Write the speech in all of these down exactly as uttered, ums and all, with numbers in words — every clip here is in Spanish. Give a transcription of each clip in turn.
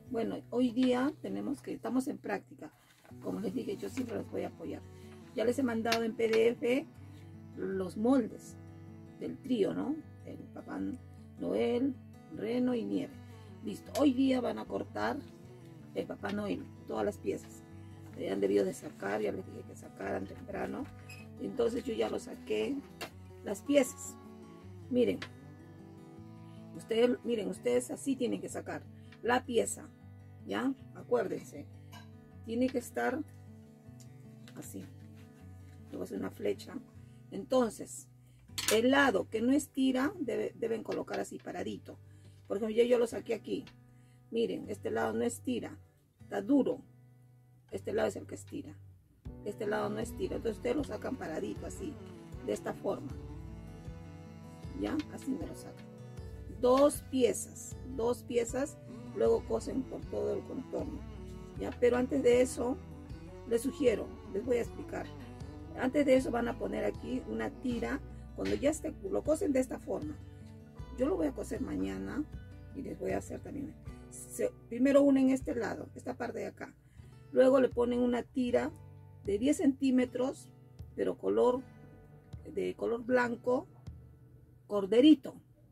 Bueno, hoy día tenemos que, estamos en práctica. Como les dije, yo siempre los voy a apoyar. Ya les he mandado en P D F los moldes del trío, ¿no? El Papá Noel, Reno y Nieve. Listo. Hoy día van a cortar el Papá Noel, todas las piezas. Eh, han debido de sacar, ya les dije que sacaran temprano. Entonces yo ya lo saqué, las piezas. Miren, ustedes, miren, ustedes así tienen que sacar la pieza, ¿ya? Acuérdense, tiene que estar así. Luego es una flecha. Entonces, el lado que no estira, debe, deben colocar así paradito. Por ejemplo, yo, yo lo saqué aquí. Miren, este lado no estira, está duro. Este lado es el que estira. Este lado no estira. Entonces ustedes lo sacan paradito así, de esta forma. ¿Ya? Así me lo sacan. Dos piezas, dos piezas, luego cosen por todo el contorno. ¿Ya? Pero antes de eso, les sugiero, les voy a explicar. Antes de eso van a poner aquí una tira. Cuando ya esté, lo cosen de esta forma. Yo lo voy a coser mañana y les voy a hacer también. Se, primero unen este lado, esta parte de acá. Luego le ponen una tira de diez centímetros, pero color, de color blanco, corderito.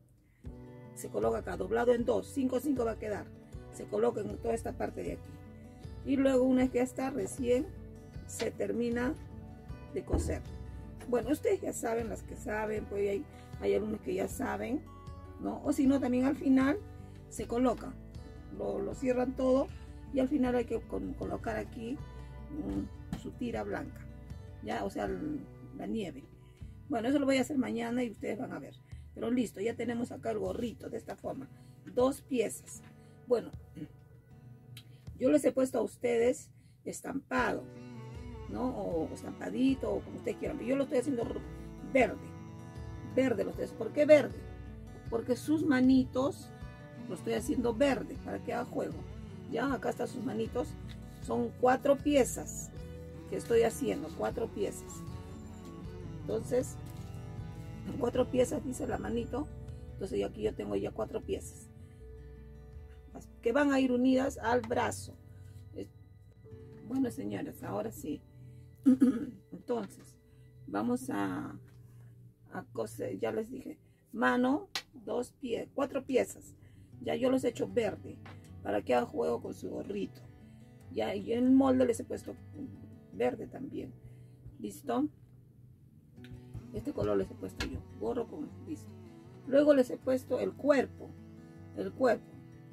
Se coloca acá, doblado en dos, cinco, cinco va a quedar. Se coloca en toda esta parte de aquí. Y luego una vez que ya está, recién se termina de coser. Bueno, ustedes ya saben, las que saben, pues hay, hay algunos que ya saben, ¿no? O si no, también al final se coloca, lo, lo cierran todo y al final hay que con, colocar aquí um, su tira blanca, ya, o sea, la nieve. Bueno, eso lo voy a hacer mañana y ustedes van a ver. Pero listo, ya tenemos acá el gorrito de esta forma, dos piezas. Bueno, yo les he puesto a ustedes estampado, ¿no? O estampadito, o como ustedes quieran. Pero yo lo estoy haciendo verde. Verde lo estoy haciendo. ¿Por qué verde? Porque sus manitos lo estoy haciendo verde para que haga juego. Ya, acá están sus manitos. Son cuatro piezas que estoy haciendo. Cuatro piezas. Entonces, cuatro piezas dice la manito. Entonces aquí yo tengo ya cuatro piezas que van a ir unidas al brazo. Bueno, señores, ahora sí. Entonces, vamos a, a coser, ya les dije, mano, dos pies, cuatro piezas. Ya yo los he hecho verde, para que haga juego con su gorrito. Ya, y en el molde les he puesto verde también. ¿Listo? Este color les he puesto yo, gorro con, listo. Luego les he puesto el cuerpo, el cuerpo,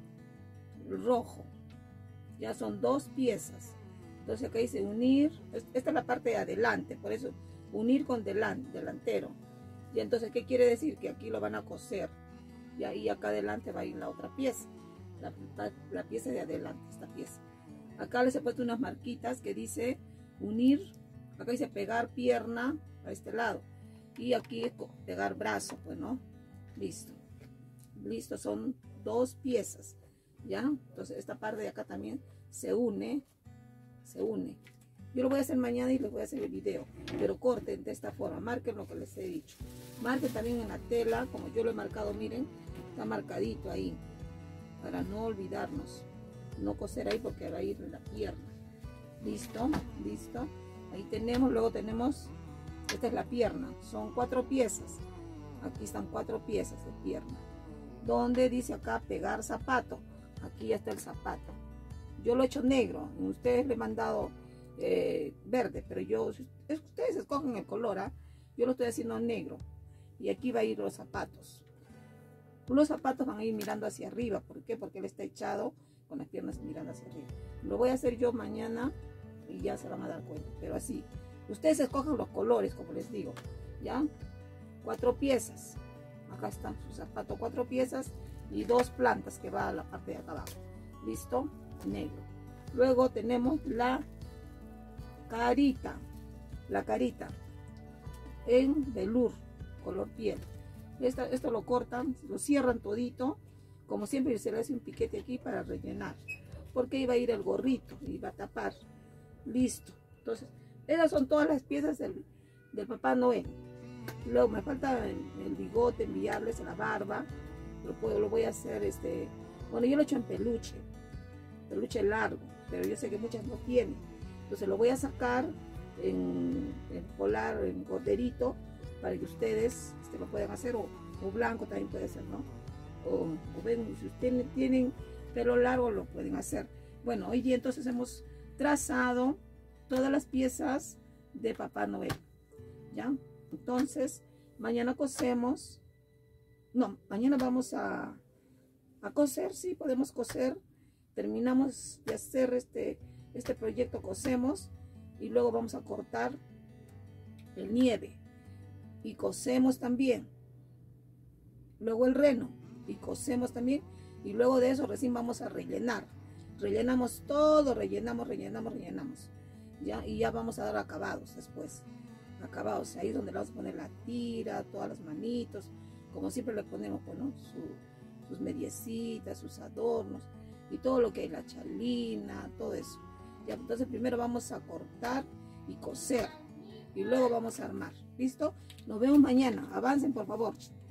el rojo. Ya son dos piezas. Entonces acá dice unir, esta es la parte de adelante, por eso unir con delan, delantero. Y entonces, ¿qué quiere decir? Que aquí lo van a coser. Y ahí acá adelante va a ir la otra pieza, la, la pieza de adelante, esta pieza. Acá les he puesto unas marquitas que dice unir, acá dice pegar pierna a este lado. Y aquí pegar brazo, pues, ¿no? Listo. Listo, son dos piezas, ¿ya? Entonces esta parte de acá también se une. Se une. Yo lo voy a hacer mañana y les voy a hacer el video, pero corten de esta forma, marquen lo que les he dicho, marquen también en la tela, como yo lo he marcado, miren, está marcadito ahí, para no olvidarnos, no coser ahí porque va a ir la pierna. Listo, listo, ahí tenemos, luego tenemos, esta es la pierna, son cuatro piezas, aquí están cuatro piezas de pierna, donde dice acá pegar zapato, aquí ya está el zapato. Yo lo he hecho negro, ustedes le he mandado eh, verde, pero yo, ustedes escogen el color, ¿eh? Yo lo estoy haciendo negro. Y aquí va a ir los zapatos. Los zapatos van a ir mirando hacia arriba. ¿Por qué? Porque él está echado con las piernas mirando hacia arriba. Lo voy a hacer yo mañana y ya se van a dar cuenta. Pero así, ustedes escogen los colores, como les digo, ¿ya? Cuatro piezas. Acá están sus zapatos, cuatro piezas y dos plantas que va a la parte de acá abajo. ¿Listo? Negro. Luego tenemos la carita, la carita en velour, color piel. Esta, esto lo cortan, lo cierran todito, como siempre se le hace un piquete aquí para rellenar, porque iba a ir el gorrito y va a tapar. Listo. Entonces, esas son todas las piezas del, del Papá Noel. Luego me falta el, el bigote, enviarles la barba. Lo, puedo, lo voy a hacer, este, bueno, yo lo he hecho en peluche. peluche largo, pero yo sé que muchas no tienen. Entonces lo voy a sacar en, en polar, en corderito, para que ustedes este, lo puedan hacer, o, o blanco también puede ser, ¿no? O, o ven, si ustedes tienen pelo largo lo pueden hacer. Bueno, hoy día entonces hemos trazado todas las piezas de Papá Noel, ¿ya? Entonces, mañana cosemos, no, mañana vamos a, a coser, sí, podemos coser, terminamos de hacer este, este proyecto, cosemos, y luego vamos a cortar el nieve, y cosemos también, luego el reno, y cosemos también, y luego de eso recién vamos a rellenar, rellenamos todo, rellenamos, rellenamos, rellenamos, ya, y ya vamos a dar acabados después, acabados, ahí es donde le vamos a poner la tira, todas las manitos, como siempre le ponemos, pues, ¿no? Su, sus mediecitas, sus adornos, y todo lo que hay, la chalina, todo eso, ya, entonces primero vamos a cortar y coser, y luego vamos a armar, ¿listo? Nos vemos mañana, avancen por favor.